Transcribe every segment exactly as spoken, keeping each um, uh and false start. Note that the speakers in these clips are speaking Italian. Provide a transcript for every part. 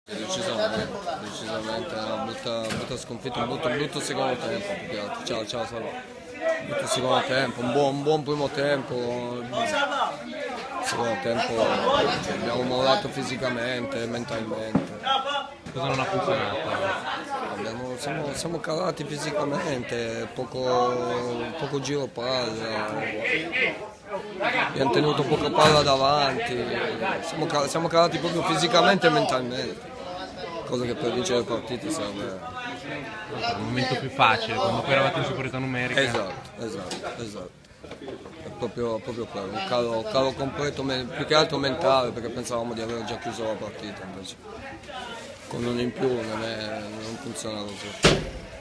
Decisamente, decisamente, una brutta, brutta sconfitta, un brutto, brutto secondo tempo, più che altro. Ciao, ciao, Salvo. Brutto secondo tempo, un buon, un buon primo tempo, secondo tempo abbiamo mollato fisicamente, mentalmente. Cosa non ha funzionato? Abbiamo, siamo, siamo calati fisicamente, poco, poco giro palla, abbiamo tenuto poca palla davanti, siamo, cal siamo calati proprio fisicamente e mentalmente, cosa che per vincere le partite serve. Un momento più facile, quando poi eravate in superiorità numerica. Esatto, esatto, esatto. È proprio, proprio quello, un calo, calo completo, più che altro mentale, perché pensavamo di aver già chiuso la partita, invece con uno in più non, è, non funziona così.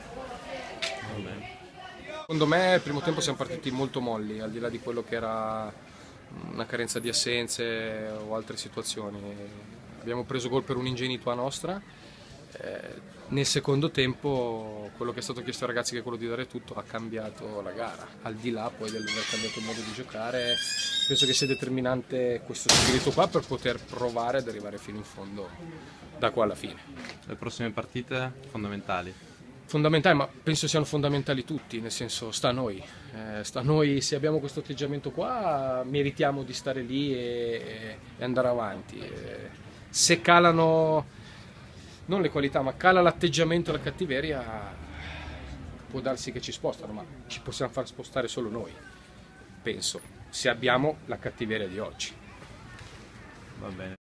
Secondo me il primo tempo siamo partiti molto molli, al di là di quello che era una carenza di assenze o altre situazioni. Abbiamo preso gol per un'ingenuità nostra. Eh, nel secondo tempo quello che è stato chiesto ai ragazzi, che è quello di dare tutto, ha cambiato la gara, al di là poi dell'aver cambiato il modo di giocare. Penso che sia determinante questo spirito qua per poter provare ad arrivare fino in fondo da qua alla fine. Le prossime partite fondamentali. Fondamentali, ma penso siano fondamentali tutti, nel senso sta a noi, eh, sta a noi. Se abbiamo questo atteggiamento qua meritiamo di stare lì e, e andare avanti. Eh, se calano non le qualità, ma cala l'atteggiamento e la cattiveria, può darsi che ci spostano, ma ci possiamo far spostare solo noi, penso, se abbiamo la cattiveria di oggi. Va bene.